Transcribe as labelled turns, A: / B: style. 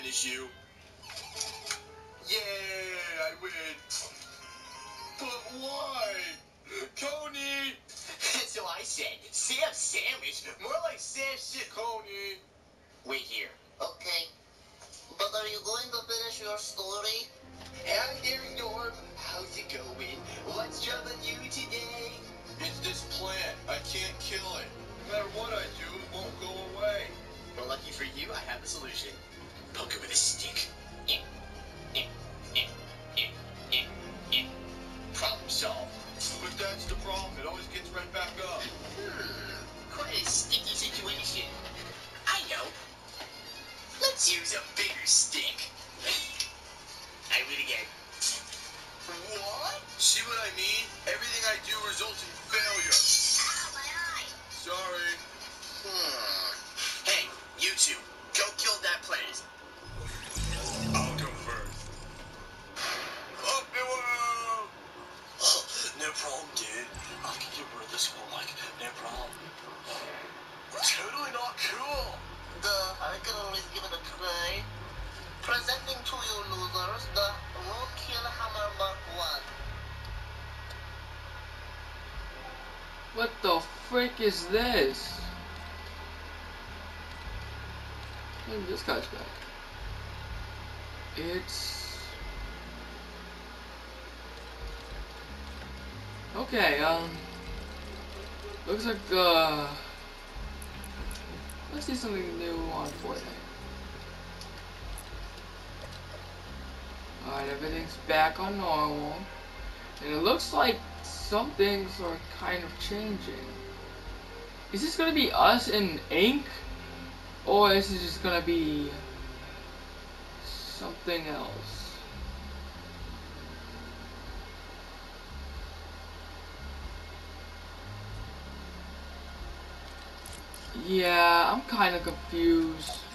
A: finish you. Yeah, I win. But why? Coney! So I said, Sam Sandwich, more like Sam Shit. Coney. Wait here.
B: Okay. But are you going to finish your story?
A: Hi there, Norm. How's it going? What's troubling you today? It's this plant. I can't kill it. No matter what I do, it won't go away. Well, lucky for you, I have the solution. Poke it with a stick. Problem solved. But that's the problem. It always gets right back up. Quite a sticky situation. I know. Let's use a bigger stick. I win again. What? See what I mean? Everything I do results in failure.
B: Ow, my eye!
A: Sorry. Hey, you two, go kill that plant. I'll go first. Up the world! No problem, dude. I can get rid of this one, like, no problem. Totally not cool.
B: I can always give it a try. Presenting to you losers, the Roadkill Hammer Mark 1.
C: What the frick is this? Maybe this guy's back. It's... Okay, looks like, let's see something new on Fortnite. Alright, everything's back on normal. And it looks like some things are kind of changing. Is this gonna be us in ink? Or is it just gonna be something else? Yeah, I'm kind of confused.